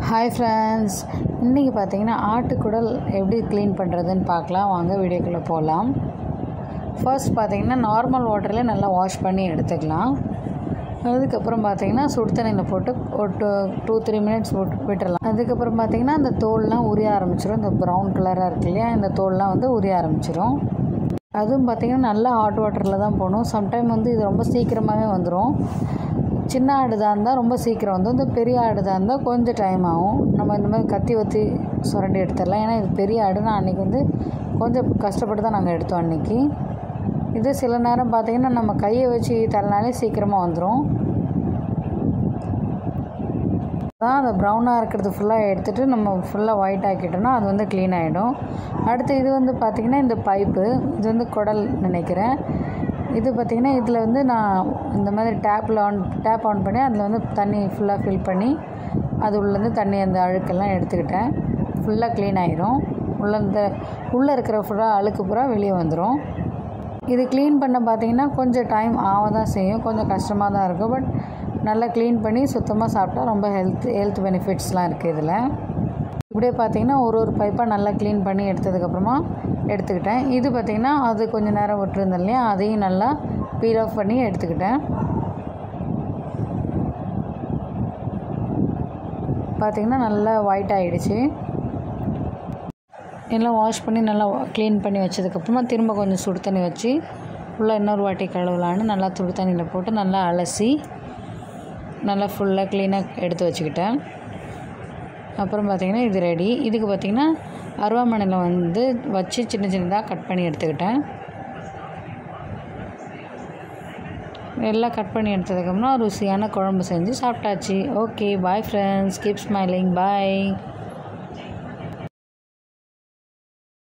Hi friends, இன்றைக்கி பார்த்தீங்கன்னா ஆட்டுக்குடல் எப்படி க்ளீன் பண்ணுறதுன்னு பார்க்கலாம். வாங்க வீடியோக்குள்ளே போகலாம். ஃபர்ஸ்ட் பார்த்தீங்கன்னா நார்மல் வாட்டரில் நல்லா வாஷ் பண்ணி எடுத்துக்கலாம். அதுக்கப்புறம் பார்த்தீங்கன்னா சுடு தண்ணியில் போட்டு ஒரு 2-3 மினிட்ஸ் விட்டுடலாம். அதுக்கப்புறம் பார்த்தீங்கன்னா அந்த தோல்லாம் உரிய ஆரம்பிச்சிடும். இந்த ப்ரௌன் கலராக இருக்கு இல்லையா, இந்த தோல்லாம் வந்து உரிய ஆரம்பிச்சிடும். அதுவும் பார்த்திங்கன்னா நல்லா ஹாட் வாட்டரில் தான் போகணும். சம்டைம் வந்து இது ரொம்ப சீக்கிரமாகவே வந்துடும். சின்ன ஆடு தான் இருந்தால் ரொம்ப சீக்கிரம் வந்து, இந்த பெரிய ஆடு தான் இருந்தால் கொஞ்சம் டைம் ஆகும். நம்ம இந்த மாதிரி கத்தி வற்றி சுரண்டி எடுத்துடலாம். ஏன்னா இது பெரிய ஆடுனா அன்றைக்கி வந்து கொஞ்சம் கஷ்டப்பட்டு தான் நாங்கள் எடுத்தோம் அன்றைக்கி. இது சில நேரம் பார்த்திங்கன்னா நம்ம கையை வச்சு தரனாலே சீக்கிரமாக வந்துடும். தான் அந்த ப்ரௌனாக இருக்கிறது ஃபுல்லாக எடுத்துகிட்டு நம்ம ஃபுல்லாக ஒயிட் ஆக்கிட்டோன்னா அது வந்து க்ளீன் ஆகிடும். அடுத்து இது வந்து பார்த்திங்கன்னா இந்த பைப்பு, இது வந்து குடல் நினைக்கிறேன். இது பார்த்திங்கன்னா இதில் வந்து நான் இந்த மாதிரி டேப் ஆன் பண்ணி அதில் வந்து தண்ணி ஃபுல்லாக ஃபில் பண்ணி அது உள்ளேருந்து தண்ணி அந்த அழுக்கெல்லாம் எடுத்துக்கிட்டேன். ஃபுல்லாக க்ளீன் ஆகிரும். உள்ளே இருக்கிற ஃபுல்லாக அழுக்கு பூரா வெளியே வந்துடும். இது க்ளீன் பண்ண பார்த்திங்கன்னா கொஞ்சம் டைம் ஆக தான் செய்யும், கொஞ்சம் கஷ்டமாக தான் இருக்கும். பட் நல்லா க்ளீன் பண்ணி சுத்தமாக சாப்பிட்டா ரொம்ப ஹெல்த் பெனிஃபிட்ஸ்லாம் இருக்குது இதில். இப்படியே பார்த்திங்கன்னா ஒரு பைப்பாக நல்லா க்ளீன் பண்ணி எடுத்ததுக்கப்புறமா எடுத்துக்கிட்டேன். இது பார்த்திங்கன்னா அது கொஞ்சம் நேரம் விட்டுருந்தேன் இல்லையா, அதையும் நல்லா பீல் ஆஃப் பண்ணி எடுத்துக்கிட்டேன். பார்த்திங்கன்னா நல்லா ஒயிட் ஆகிடுச்சு. எல்லாம் வாஷ் பண்ணி நல்லா க்ளீன் பண்ணி வச்சதுக்கப்புறமா திரும்ப கொஞ்சம் சுடு தண்ணி வச்சு ஃபுல்லாக இன்னொரு வாட்டி கழுவலான்னு நல்லா சுடு தண்ணியில் போட்டு நல்லா அலசி நல்லா ஃபுல்லாக க்ளீனாக எடுத்து வச்சுக்கிட்டேன். அப்புறம் பார்த்திங்கன்னா இது ரெடி. இதுக்கு பார்த்திங்கன்னா அருவாமனையில் வந்து வச்சு சின்னதாக கட் பண்ணி எடுத்துக்கிட்டேன். எல்லாம் கட் பண்ணி எடுத்ததுக்கப்புறம் ருசியான குழம்பு செஞ்சு சாப்பிட்டாச்சு. Okay, bye friends, keep smiling, பாய்.